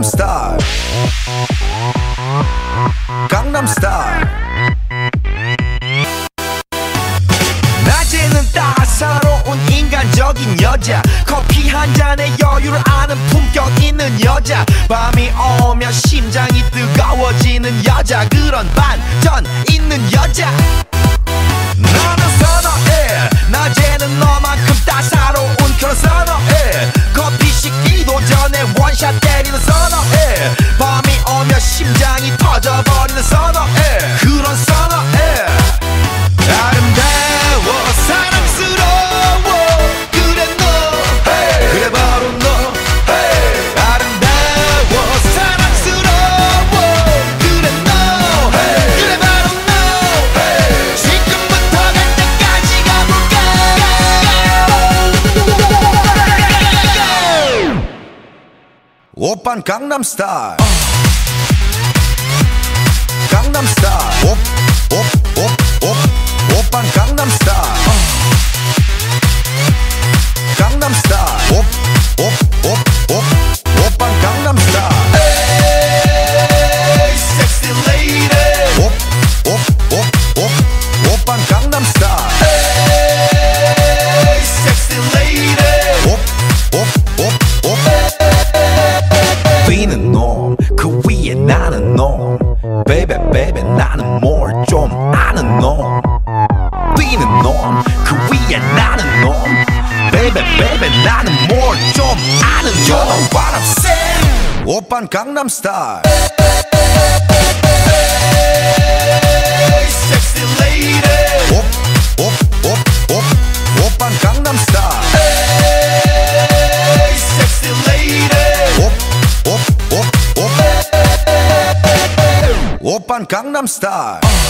Gangnam Style. Gangnam Style. 낮에는 따사로운 인간적인 여자, 커피 한 잔에 여유를 아는 품격 있는 여자, 밤이 오면 심장이 뜨거워지는 여자, 그런 반전 있는 여자 나는 선호해. 낮에는 너만큼 따사로운 그런 선호해. 커피 식기도 전에 원샷 때리는 선호해. 밤이 오면 심장이 터져버리는 선호해. 그런 선호해. 아름다워 사랑스러워 그래 너 hey. 그래 바로 너 hey. 아름다워 사랑스러워 그래 너 hey. 그래 바로 너 hey. 지금부터 갈 때까지 가볼까. 오빤 강남 스타일. 강남 스타일. 오빤 강남 스타일. 강남 스타일. 오빤 강남 스타일. Hey, sexy lady. 오빤 강남 스타일. Hey, sexy lady. 뛰는 놈, 그 위에 나는 놈. Bebe, Bebe, 나는 뭘 좀 아는 놈. 뛰는 놈, 그 위에 나는 놈. Bebe, Bebe, 나는 뭘 좀 아는 놈. You know what I'm saying? 오빤 강남 스타일. Hey, sexy lady. 오빤 강남 스타일. Hey, sexy lady. 오빤 강남 스타일.